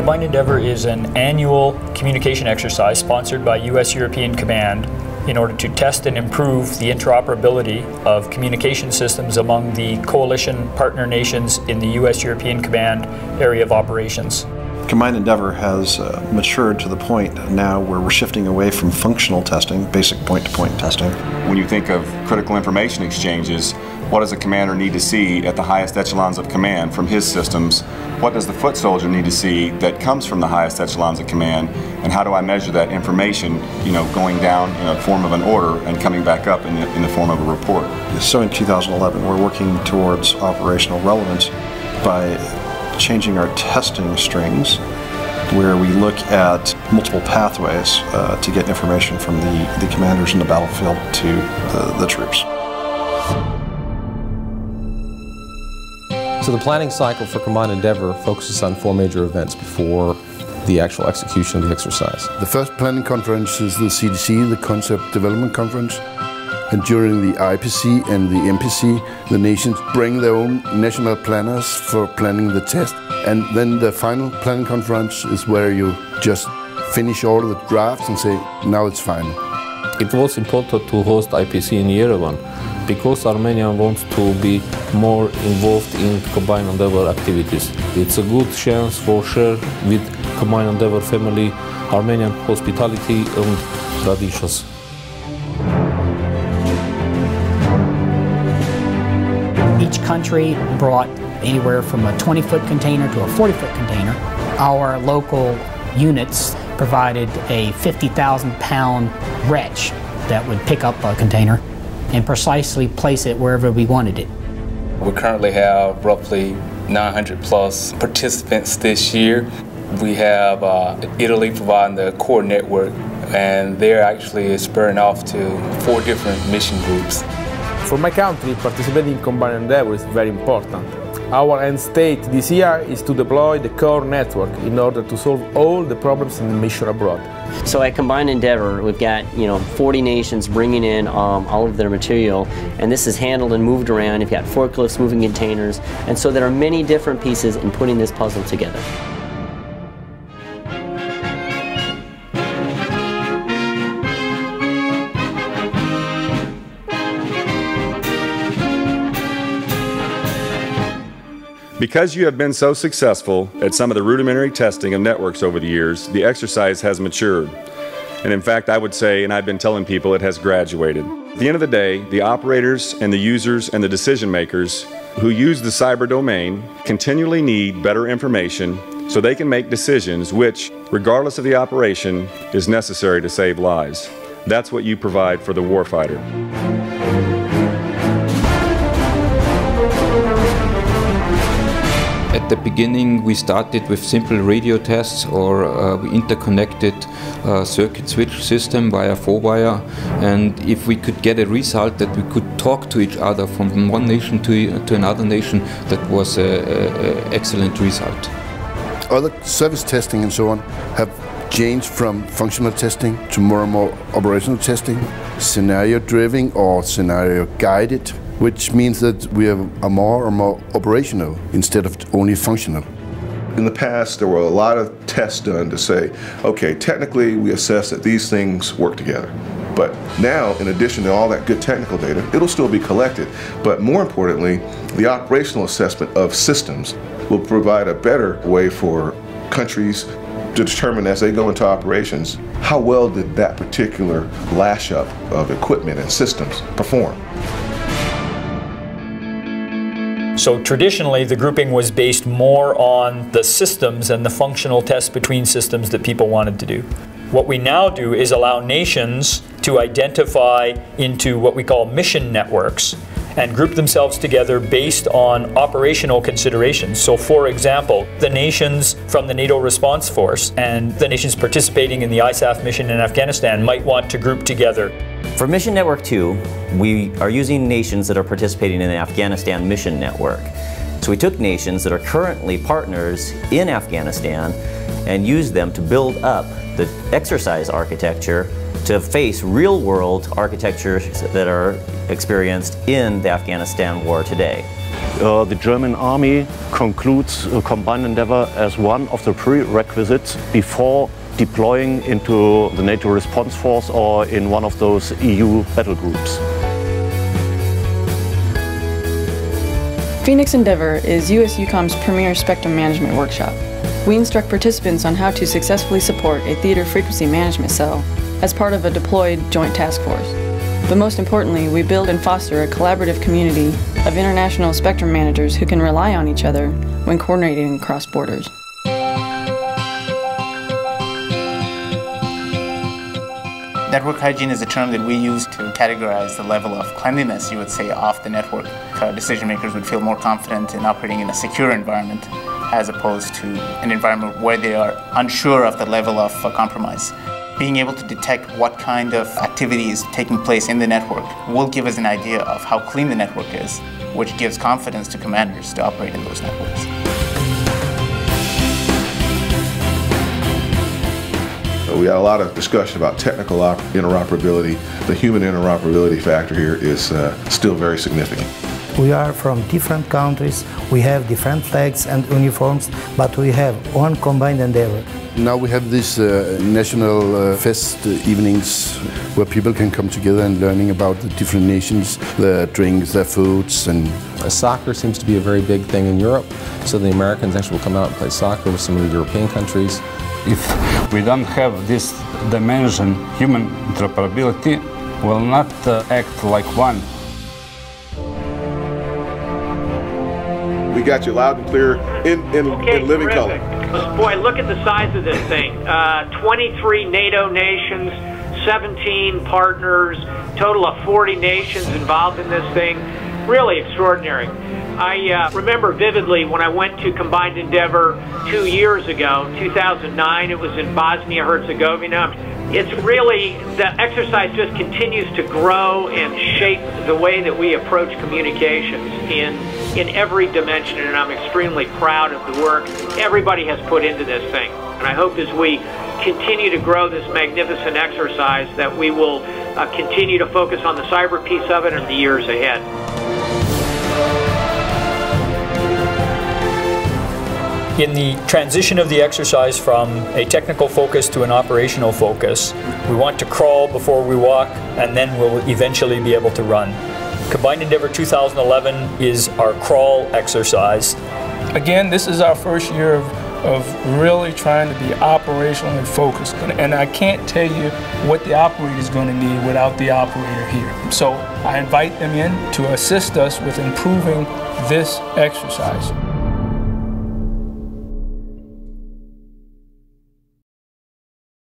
Combined Endeavor is an annual communication exercise sponsored by US-European Command in order to test and improve the interoperability of communication systems among the coalition partner nations in the US-European Command area of operations. Combined Endeavor has matured to the point now where we're shifting away from functional testing, basic point-to-point testing. When you think of critical information exchanges, what does a commander need to see at the highest echelons of command from his systems? What does the foot soldier need to see that comes from the highest echelons of command? And how do I measure that information, going down in the form of an order and coming back up in the form of a report? So in 2011, we're working towards operational relevance by changing our testing strings, where we look at multiple pathways to get information from the commanders in the battlefield to the troops. So the planning cycle for Combined Endeavor focuses on 4 major events before the actual execution of the exercise. The first planning conference is the CDC, the Concept Development Conference. And during the IPC and the MPC, the nations bring their own national planners for planning the test. And then the final planning conference is where you just finish all the drafts and say, now it's final. It was important to host IPC in Yerevan because Armenia wants to be more involved in Combined Endeavor activities. It's a good chance for share with Combined Endeavor family Armenian hospitality and traditions. Each country brought anywhere from a 20-foot container to a 40-foot container. Our local units provided a 50,000-pound wrench that would pick up a container and precisely place it wherever we wanted it. We currently have roughly 900 plus participants this year. We have Italy providing the core network, and they're actually spurring off to 4 different mission groups. For my country, participating in Combined Endeavor is very important. Our end state this year is to deploy the core network in order to solve all the problems in the mission abroad. So at Combined Endeavor, we've got 40 nations bringing in all of their material, and this is handled and moved around. You've got forklifts moving containers, and so there are many different pieces in putting this puzzle together. Because you have been so successful at some of the rudimentary testing of networks over the years, the exercise has matured. And in fact, I would say, and I've been telling people, it has graduated. At the end of the day, the operators and the users and the decision makers who use the cyber domain continually need better information so they can make decisions which, regardless of the operation, is necessary to save lives. That's what you provide for the warfighter. At the beginning, we started with simple radio tests, or we interconnected a circuit switch system via 4-wire, and if we could get a result that we could talk to each other from one nation to another nation, that was an excellent result. Other service testing and so on have changed from functional testing to more and more operational testing, scenario-driven or scenario-guided, which means that we are more and more operational instead of only functional. In the past, there were a lot of tests done to say, okay, technically we assess that these things work together. But now, in addition to all that good technical data, it'll still be collected. But more importantly, the operational assessment of systems will provide a better way for countries to determine as they go into operations, how well did that particular lash up of equipment and systems perform. So traditionally, the grouping was based more on the systems and the functional tests between systems that people wanted to do. What we now do is allow nations to identify into what we call mission networks and group themselves together based on operational considerations. So for example, the nations from the NATO Response Force and the nations participating in the ISAF mission in Afghanistan might want to group together. For Mission Network 2, we are using nations that are participating in the Afghanistan Mission Network. So we took nations that are currently partners in Afghanistan and used them to build up the exercise architecture to face real-world architectures that are experienced in the Afghanistan war today. The German Army concludes a combined endeavor as one of the prerequisites before deploying into the NATO response force or in one of those EU battle groups. Phoenix Endeavor is USEUCOM's premier spectrum management workshop. We instruct participants on how to successfully support a theater frequency management cell as part of a deployed joint task force. But most importantly, we build and foster a collaborative community of international spectrum managers who can rely on each other when coordinating across borders. Network hygiene is a term that we use to categorize the level of cleanliness, you would say, off the network. Decision makers would feel more confident in operating in a secure environment as opposed to an environment where they are unsure of the level of compromise. Being able to detect what kind of activity is taking place in the network will give us an idea of how clean the network is, which gives confidence to commanders to operate in those networks. We had a lot of discussion about technical interoperability. The human interoperability factor here is still very significant. We are from different countries, we have different flags and uniforms, but we have one combined endeavor. Now we have these national fest evenings where people can come together and learning about the different nations, their drinks, their foods. And soccer seems to be a very big thing in Europe, so the Americans actually will come out and play soccer with some of the European countries. If we don't have this dimension, human interoperability will not act like one. We got you loud and clear in living color. Boy, look at the size of this thing. 23 NATO nations, 17 partners, total of 40 nations involved in this thing. Really extraordinary. I remember vividly when I went to Combined Endeavor 2 years ago, 2009, it was in Bosnia-Herzegovina. It's really, the exercise just continues to grow and shape the way that we approach communications in every dimension, and I'm extremely proud of the work everybody has put into this thing. And I hope as we continue to grow this magnificent exercise that we will continue to focus on the cyber piece of it in the years ahead. In the transition of the exercise from a technical focus to an operational focus, we want to crawl before we walk, and then we'll eventually be able to run. Combined Endeavor 2011 is our crawl exercise. Again, this is our first year of really trying to be operationally focused. And I can't tell you what the operator is going to need without the operator here. So I invite them in to assist us with improving this exercise.